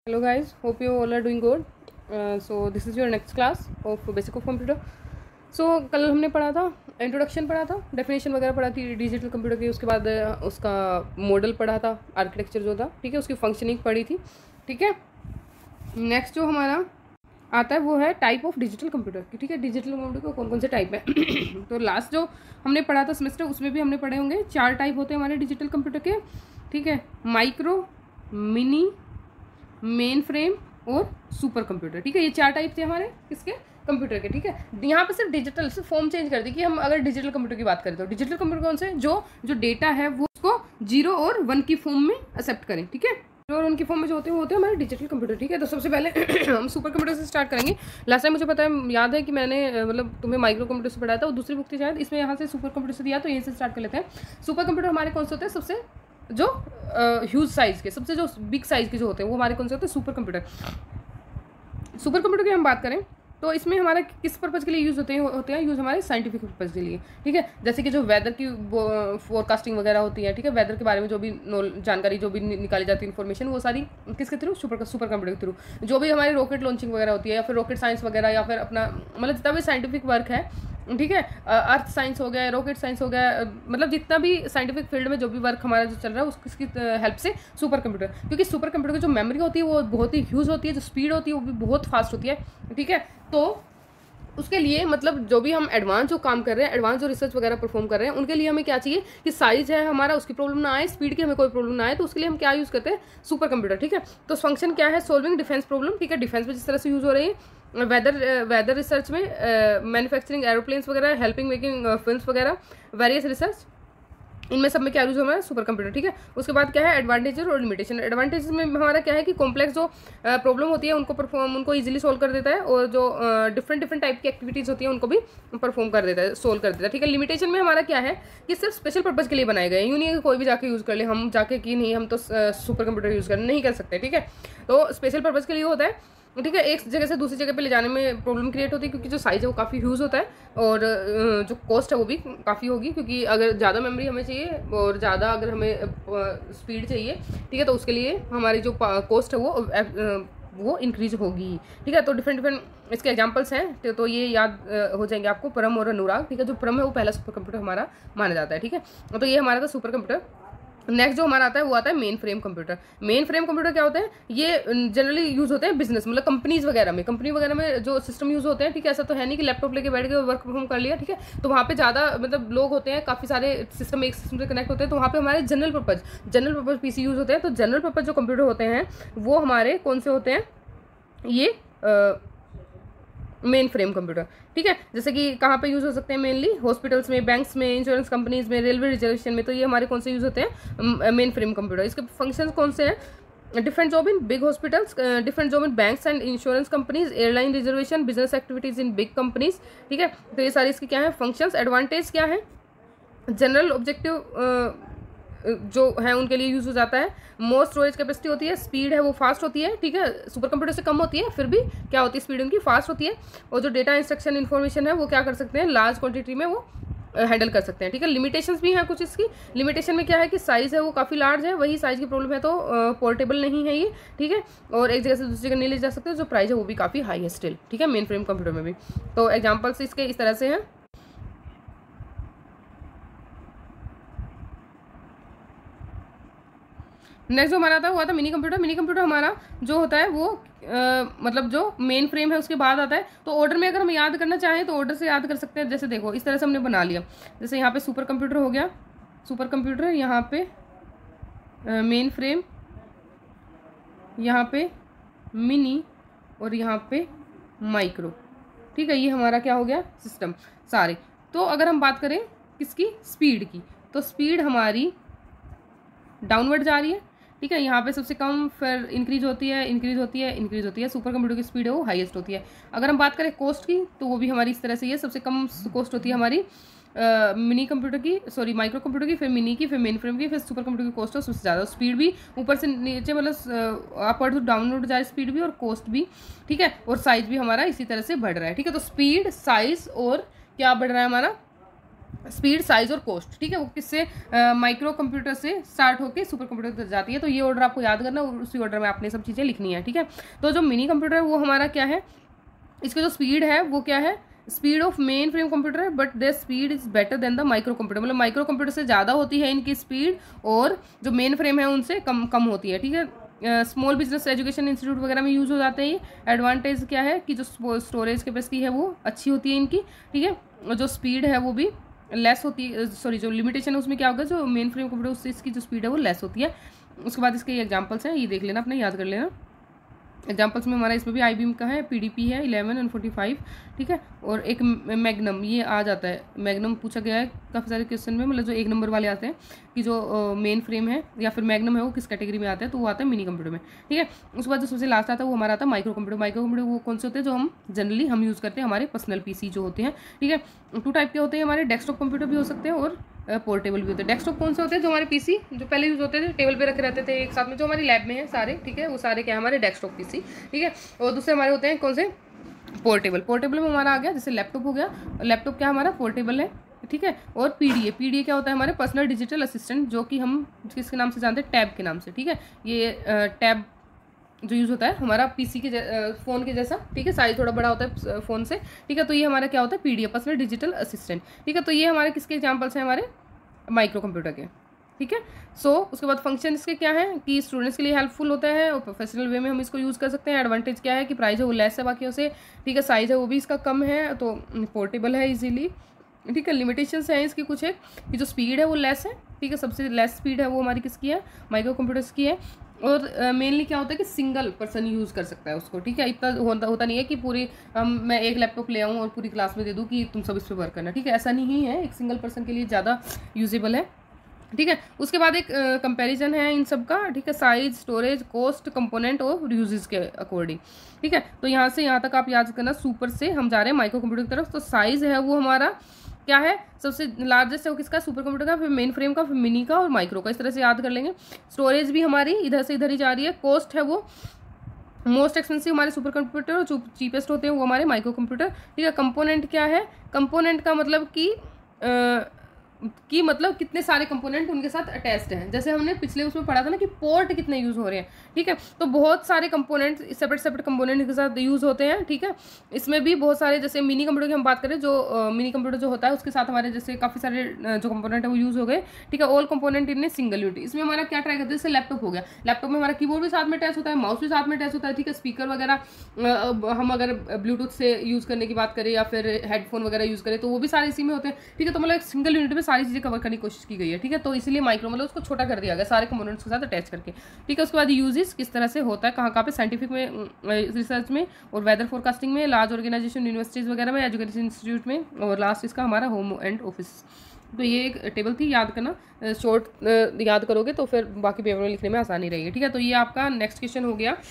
Hello guys, hope you all are doing good. So this is your next class of basic of computer. So कल हमने पढ़ा था introduction पढ़ा था, definition वगैरह पढ़ा थी डिजिटल कंप्यूटर की, उसके बाद उसका मॉडल पढ़ा था, आर्किटेक्चर जो था, ठीक है, उसकी फंक्शनिंग पढ़ी थी, ठीक है। नेक्स्ट जो हमारा आता है वो है टाइप ऑफ डिजिटल कंप्यूटर की, ठीक है। डिजिटल कंप्यूटर को कौन कौन से टाइप है तो लास्ट जो हमने पढ़ा था सेमेस्टर उसमें भी हमने पढ़े होंगे। 4 टाइप होते हैं हमारे डिजिटल कंप्यूटर के, ठीक है। माइक्रो, मिनी, मेन फ्रेम और सुपर कंप्यूटर, ठीक है। ये 4 टाइप थे हमारे किसके, कंप्यूटर के, ठीक है। यहाँ पे सिर्फ डिजिटल से फॉर्म चेंज कर दी कि हम अगर डिजिटल कंप्यूटर की बात करें तो डिजिटल कंप्यूटर कौन से, जो डेटा है वो उसको 0 और 1 की फॉर्म में एक्सेप्ट करें, ठीक है। और उनकी फॉर्म में जो होते हैं वो होते हैं हमारे डिजिटल कंप्यूटर, ठीक है। तो सबसे पहले हम सुपर कंप्यूटर से स्टार्ट करेंगे। लास्ट टाइम मुझे पता है, याद है कि मैंने मतलब तुम्हें माइक्रो कंप्यूटर से पढ़ाया था, और दूसरी बुक थी शायद, इसमें यहाँ से सुपर कंप्यूटर से दिया, तो यहीं से स्टार्ट कर लेते हैं। सुपर कंप्यूटर हमारे कौन से होते हैं, सबसे जो ह्यूज साइज के, सबसे जो बिग साइज के जो होते हैं वो हमारे कौन से होते हैं, सुपर कंप्यूटर। सुपर कंप्यूटर की हम बात करें तो इसमें हमारा किस पर्पज़ के लिए यूज़ होते हैं यूज़ हमारे साइंटिफिक पर्पज़ के लिए, ठीक है। जैसे कि जो वेदर की फोरकास्टिंग वगैरह होती है, ठीक है, वेदर के बारे में जो भी जानकारी जो भी निकाली जाती है इन्फॉर्मेशन, वो सारी किसके थ्रू, सुपर कंप्यूटर के थ्रू। जो भी हमारी रॉकेट लॉन्चिंग वगैरह होती है, या फिर रॉकेट साइंस वगैरह, या फिर अपना मतलब जितना भी साइंटिफिक वर्क है, ठीक है, अर्थ साइंस हो गया, रॉकेट साइंस हो गया, मतलब जितना भी साइंटिफिक फील्ड में जो भी वर्क हमारा जो चल रहा है उसकी हेल्प से सुपर कंप्यूटर, क्योंकि सुपर कंप्यूटर की जो मेमोरी होती है वो बहुत ही ह्यूज होती है, जो स्पीड होती है वो भी बहुत फास्ट होती है, ठीक है। तो उसके लिए मतलब जो भी हम एडवांस जो काम कर रहे हैं, एडवांस जो रिसर्च वगैरह परफॉर्म कर रहे हैं, उनके लिए हमें क्या चाहिए कि साइज है हमारा, उसकी प्रॉब्लम ना आए, स्पीड की हमें कोई प्रॉब्लम ना आए, तो उसके लिए हम क्या यूज़ करते हैं, सुपर कंप्यूटर, ठीक है। तो फंक्शन क्या है, सोल्विंग डिफेंस प्रॉब्लम, ठीक है। डिफेंस में जिस तरह से यूज़ हो रही है, वेदर रिसर्च में, मैन्युफैक्चरिंग एरोप्लेन्स वगैरह, हेल्पिंग मेकिंग फिल्म्स वगैरह, वेरियस रिसर्च, इनमें सब में क्या यूज़ हमारा सुपर कंप्यूटर, ठीक है। उसके बाद क्या है, एडवांटेज और लिमिटेशन। एडवांटेज में हमारा क्या है कि कॉम्प्लेक्स जो प्रॉब्लम होती है उनको इजीली सोल्व कर देता है, और जो डिफरेंट टाइप की एक्टिविटीज़ होती है उनको भी परफॉर्म कर देता है, सोल्व कर देता है, ठीक है। लिमिटेशन में हमारा क्या है कि सिर्फ स्पेशल पर्पज़ के लिए बनाए गए, यूँ नहीं है कि कोई भी जाके यूज़ कर ले, हम जाके कि नहीं हम तो सुपर कंप्यूटर यूज़ नहीं कर सकते, ठीक है। तो स्पेशल पर्पज़ के लिए होता है, ठीक है। एक जगह से दूसरी जगह पे ले जाने में प्रॉब्लम क्रिएट होती है, क्योंकि जो साइज़ है वो काफ़ी ह्यूज होता है, और जो कॉस्ट है वो भी काफ़ी होगी, क्योंकि अगर ज़्यादा मेमोरी हमें चाहिए और ज़्यादा अगर हमें स्पीड चाहिए, ठीक है, तो उसके लिए हमारी जो कॉस्ट है वो इंक्रीज होगी, ठीक है। तो डिफरेंट इसके एग्जांपल्स हैं, तो ये याद हो जाएंगे आपको, परम और अनुराग, ठीक है। जो परम है वो पहला सुपर कंप्यूटर हमारा माना जाता है, ठीक है। तो ये हमारा था सुपर कंप्यूटर। नेक्स्ट जो हमारा आता है वो आता है mainframe computer. Mainframe computer क्या होते हैं, ये जनरली यूज होते हैं बिजनेस, मतलब कंपनी वगैरह में जो सिस्टम यूज होते हैं, ठीक है। ऐसा तो है नहीं कि लैपटॉप लेके बैठ गए वर्क परफॉर्म कर लिया, ठीक है। तो वहाँ पे ज़्यादा मतलब लोग होते हैं, काफ़ी सारे सिस्टम एक सिस्टम से कनेक्ट होते हैं, तो वहाँ पे हमारे जनरल पर्पज़ पीसी यूज होते हैं। तो जनरल पर्पज़ जो कंप्यूटर होते हैं वो हमारे कौन से होते हैं, ये मेन फ्रेम कंप्यूटर, ठीक है। जैसे कि कहाँ पे यूज़ हो सकते हैं, मेनली हॉस्पिटल्स में, बैंक्स में, इंश्योरेंस कंपनीज में, रेलवे रिजर्वेशन में, तो ये हमारे कौन से यूज़ होते हैं, मेन फ्रेम कंप्यूटर। इसके फंक्शंस कौन से हैं, different job in big hospitals, different job in banks and insurance companies, airline reservation, business activities in big companies, ठीक है। तो ये सारी इसकी क्या है फंक्शंस। एडवांटेज क्या है, जनरल ऑब्जेक्टिव जो है उनके लिए यूज़ हो जाता है, मोर स्टोरेज कैपेसिटी होती है, स्पीड है वो फास्ट होती है, ठीक है। सुपर कंप्यूटर से कम होती है, फिर भी क्या होती है, स्पीड उनकी फास्ट होती है, और जो डेटा इंस्ट्रक्शन इन्फॉर्मेशन है वो क्या कर सकते हैं, लार्ज क्वांटिटी में वो हैंडल कर सकते हैं, ठीक है। लिमिटेशंस भी हैं कुछ इसकी। लिमिटेशन में क्या है कि साइज़ है वो काफ़ी लार्ज है, वही साइज़ की प्रॉब्लम है, तो पोर्टेबल नहीं है ये, ठीक है। और एक जगह से दूसरी जगह नहीं ले जा सकते, जो प्राइस है वो भी काफ़ी हाई है स्टिल, ठीक है, मेन फ्रेम कंप्यूटर में भी। तो एग्जाम्पल्स इसके इस तरह से हैं। नेक्स्ट जो हमारा आता है वो आता है मिनी कंप्यूटर। मिनी कंप्यूटर हमारा जो होता है वो मतलब जो मेन फ्रेम है उसके बाद आता है। तो ऑर्डर में अगर हम याद करना चाहें तो ऑर्डर से याद कर सकते हैं। जैसे देखो इस तरह से हमने बना लिया, जैसे यहाँ पे सुपर कंप्यूटर हो गया, सुपर कंप्यूटर, यहाँ पे मेन फ्रेम, यहाँ पे मिनी, और यहाँ पे माइक्रो, ठीक है। ये हमारा क्या हो गया, सिस्टम सारे। तो अगर हम बात करें किसकी, स्पीड की, तो स्पीड हमारी डाउनवर्ड जा रही है, ठीक है। यहाँ पे सबसे कम, फिर इंक्रीज होती है, इंक्रीज होती है, इंक्रीज होती है। सुपर कंप्यूटर की स्पीड है वो हाईएस्ट होती है। अगर हम बात करें कॉस्ट की, तो वो भी हमारी इस तरह से, ये सबसे कम कॉस्ट होती है हमारी मिनी कंप्यूटर की, सॉरी माइक्रो कंप्यूटर की, फिर मिनी की, फिर मेन फ्रेम की, फिर सुपर कंप्यूटर की कॉस्ट है सबसे ज़्यादा। स्पीड भी ऊपर से नीचे मतलब अपवर्ड टू डाउनवर्ड जाए स्पीड भी, और कॉस्ट भी, ठीक है। और साइज भी हमारा इसी तरह से बढ़ रहा है, ठीक है। तो स्पीड, साइज और क्या बढ़ रहा है हमारा, स्पीड, साइज और कॉस्ट, ठीक है, वो किससे माइक्रो कंप्यूटर से स्टार्ट होकर सुपर कंप्यूटर तक जाती है। तो ये ऑर्डर आपको याद करना और उसी ऑर्डर में आपने सब चीज़ें लिखनी है, ठीक है। तो जो मिनी कंप्यूटर है वो हमारा क्या है, इसका जो स्पीड है वो क्या है, speed of mainframe computer है, but there speed is better than the microcomputer, मतलब माइक्रो कंप्यूटर से ज़्यादा होती है इनकी स्पीड और जो मेन फ्रेम है उनसे कम कम होती है, ठीक है। स्मॉल बिजनेस एजुकेशन इंस्टीट्यूट वगैरह में यूज़ हो जाते हैं ये। एडवांटेज क्या है कि जो स्टोरेज कैपेसिटी है वो अच्छी होती है इनकी, ठीक है, और जो स्पीड है वो भी लेस होती है, सॉरी जो लिमिटेशन है उसमें क्या होगा, जो मेन फ्रेम कंप्यूटर उससे इसकी जो स्पीड है वो लेस होती है। उसके बाद इसके एग्जाम्पल्स हैं, ये देख लेना, अपने याद कर लेना। एग्जाम्पल्स में हमारा इसमें भी IBM का है, PDP है 11 और 45, ठीक है, और एक मैग्नम ये आ जाता है। मैग्नम पूछा गया है काफ़ी सारे क्वेश्चन में, मतलब जो 1 नंबर वाले आते हैं कि जो मेन फ्रेम है या फिर मैग्नम है वो किस कैटेगरी में आता है, तो वो आता है मिनी कंप्यूटर में, ठीक है। उसके बाद जो सबसे लास्ट आता है वो हमारा आता है माइक्रो कंप्यूटर। माइक्रो कंप्यूटर वो कौन से होते हैं, जो हम जनरली हम यूज़ करते हैं हमारे पर्सनल PC जो होते हैं, ठीक है। 2 टाइप के होते हैं हमारे, डेस्कटॉप कंप्यूटर भी हो सकते हैं और पोर्टेबल भी होते हैं। डेस्कटॉप कौन से होते हैं, जो हमारे PC जो पहले यूज़ होते थे टेबल पे रखे रहते थे एक साथ में, जो हमारी लैब में है सारे, ठीक है, वो सारे क्या है हमारे डेस्कटॉप PC, ठीक है। और दूसरे हमारे होते हैं कौन से, पोर्टेबल। पोर्टेबल में हमारा आ गया जैसे लैपटॉप हो गया, लैपटॉप क्या हमारा पोर्टेबल है, ठीक है। और PDA क्या होता है हमारे पर्सनल डिजिटल असिस्टेंट, जो कि हम किसके नाम से जानते हैं, टैब के नाम से, ठीक है। ये टैब जो यूज़ होता है हमारा PC के फ़ोन के जैसा, ठीक है, साइज थोड़ा बड़ा होता है फ़ोन से, ठीक है। तो ये हमारा क्या होता है, PDA पर्सनल डिजिटल असिस्टेंट, ठीक है। तो ये हमारे किसके एग्जाम्पल्स हैं, हमारे माइक्रो कंप्यूटर के, ठीक है। सो उसके बाद फंक्शन इसके क्या है कि स्टूडेंट्स के लिए हेल्पफुल होता है और प्रोफेशनल वे में हम इसको यूज़ कर सकते हैं। एडवांटेज क्या है कि प्राइस है वो लेस है बाकियों से, ठीक है, साइज़ है वो भी इसका कम है, तो पोर्टेबल है इजीली, ठीक है। लिमिटेशंस हैं इसकी कुछ, है कि जो स्पीड है वो लेस है, ठीक है, सबसे लेस स्पीड है वो हमारी किसकी है, माइक्रो कंप्यूटर्स की है। और मेनली क्या होता है कि सिंगल पर्सन यूज़ कर सकता है उसको, ठीक है। इतना होता नहीं है कि पूरी मैं एक लैपटॉप ले आऊँ और पूरी क्लास में दे दूँ कि तुम सब इस पर वर्क करना, ठीक है, ऐसा नहीं है, एक सिंगल पर्सन के लिए ज़्यादा यूजेबल है, ठीक है। उसके बाद एक कंपैरिजन है इन सब का, ठीक है, साइज, स्टोरेज, कॉस्ट, कंपोनेंट और यूजेस के अकॉर्डिंग, ठीक है। तो यहाँ से यहाँ तक आप याद करना, सुपर से हम जा रहे हैं माइक्रो कंप्यूटर की तरफ। तो साइज है वो हमारा क्या है, सबसे लार्जेस्ट है वो किसका, सुपर कंप्यूटर का, फिर मेन फ्रेम का, फिर मिनी का और माइक्रो का, इस तरह से याद कर लेंगे। स्टोरेज भी हमारी इधर से इधर ही जा रही है। कॉस्ट है वो मोस्ट एक्सपेंसिव हमारे सुपर कंप्यूटर और जो चीपेस्ट होते हैं वो हमारे माइक्रो कंप्यूटर, ठीक है। कंपोनेंट क्या है, कंपोनेंट का मतलब कि मतलब कितने सारे कंपोनेंट उनके साथ अटैच्ड हैं, जैसे हमने पिछले उसमें पढ़ा था ना कि पोर्ट कितने यूज़ हो रहे हैं, ठीक है। तो बहुत सारे कंपोनेंट सेपरेट कंपोनेंट के साथ यूज़ होते हैं, ठीक है। इसमें भी बहुत सारे, जैसे मिनी कंप्यूटर की हम बात करें, जो मिनी कंप्यूटर जो होता है उसके साथ हमारे जैसे काफ़ी सारे जो कंपोनेंट है वो यूज़ हो गए, ठीक है। All component in a single unit. इसमें हमारा क्या ट्राई करते हैं, जैसे लैपटॉप हो गया, लैपटॉप में हमारा कीबोर्ड भी साथ में अटैच होता है, माउस भी साथ में अटैच होता है, ठीक है। स्पीकर वगैरह हम अगर ब्लूटूथ से यूज़ करने की बात करें या फिर हेडफोन वगैरह यूज़ करें तो वो भी सारे इसी में होते हैं, ठीक है। तो मतलब एक सिंगल यूनिट में सारी चीज़ें कवर करने की कोशिश की गई है, ठीक है। तो इसलिए माइक्रो मतलब उसको छोटा कर दिया गया सारे कंपोनेंट्स के साथ अटैच करके, ठीक है। उसके बाद यूजेस किस तरह से होता है, कहाँ कहाँ पे, साइंटिफिक में, रिसर्च में और वेदर फोरकास्टिंग में, लार्ज ऑर्गेनाइजेशन यूनिवर्सिटीज़ वगैरह में, एजुकेशन इंस्टीट्यूट में, और लास्ट इसका हमारा होम एंड ऑफिस। तो ये एक टेबल थी, याद करना, शॉर्ट याद करोगे तो फिर बाकी पेपर में लिखने में आसानी रहेगी, ठीक है। तो ये आपका नेक्स्ट क्वेश्चन हो गया।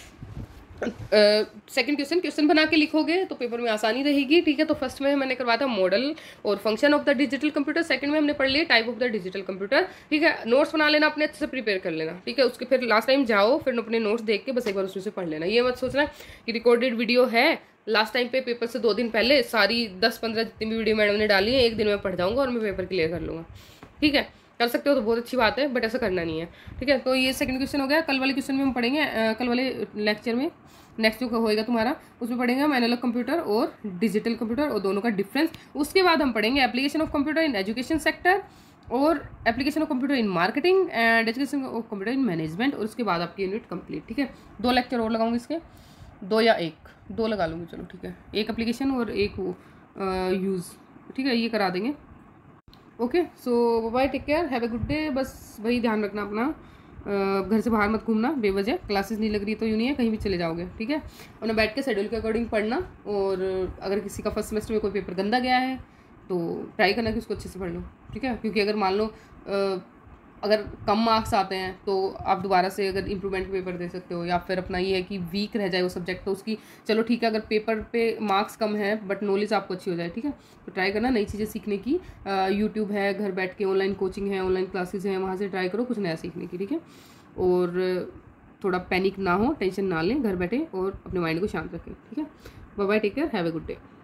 सेकंड क्वेश्चन बना के लिखोगे तो पेपर में आसानी रहेगी, ठीक है। तो फर्स्ट में मैंने करवाया था मॉडल और function of the digital computer, second में हमने पढ़ लिया type of the digital computer, ठीक है। नोट्स बना लेना अपने, अच्छे से प्रिपेयर कर लेना, ठीक है। उसके फिर लास्ट टाइम जाओ, फिर अपने नोट्स देख के बस एक बार उसमें से पढ़ लेना। ये मत सोचना कि रिकॉर्डेड वीडियो है, लास्ट टाइम पे पेपर से 2 दिन पहले सारी 10-15 जितनी भी वीडियो मैडम ने डाली है एक दिन में पढ़ जाऊँगा और मैं पेपर क्लियर कर लूँगा, ठीक है। कर सकते हो तो बहुत अच्छी बात है, बट ऐसा करना नहीं है, ठीक है। तो ये सेकंड क्वेश्चन हो गया। कल वाले क्वेश्चन में हम पढ़ेंगे, कल वाले लेक्चर में नेक्स्ट जो होएगा तुम्हारा उसमें पढ़ेंगे हम एनालॉग कंप्यूटर और डिजिटल कंप्यूटर और दोनों का डिफरेंस। उसके बाद हम पढ़ेंगे application of computer in education sector और application of computer in marketing and education of computer in management, और उसके बाद आपकी यूनिट कंप्लीट, ठीक है। 2 लेक्चर और लगाऊंगी इसके, 2 या 1 लगा लूँगी, चलो ठीक है। एक एप्लीकेशन और एक वो यूज़, ठीक है, ये करा देंगे। Okay, so bye, take care, have a good day. बस वही ध्यान रखना अपना, घर से बाहर मत घूमना बेवजह, क्लासेस नहीं लग रही तो यूँ नहीं है कहीं भी चले जाओगे, ठीक है। और बैठ के शेड्यूल के अकॉर्डिंग पढ़ना, और अगर किसी का फर्स्ट सेमेस्टर में कोई पेपर गंदा गया है तो ट्राई करना कि उसको अच्छे से पढ़ लो, ठीक है। क्योंकि अगर मान लो अगर कम मार्क्स आते हैं तो आप दोबारा से अगर इम्प्रूवमेंट के पेपर दे सकते हो, या फिर अपना ये है कि वीक रह जाए वो सब्जेक्ट तो उसकी चलो ठीक है, अगर पेपर पे मार्क्स कम है बट नॉलेज आपको अच्छी हो जाए, ठीक है। तो ट्राई करना नई चीज़ें सीखने की, यूट्यूब है, घर बैठ के ऑनलाइन कोचिंग है, ऑनलाइन क्लासेस हैं, वहाँ से ट्राई करो कुछ नया सीखने की, ठीक है। और थोड़ा पैनिक ना हो, टेंशन ना लें, घर बैठे और अपने माइंड को शांत रखें, ठीक है। Bye bye, take care, have a good day.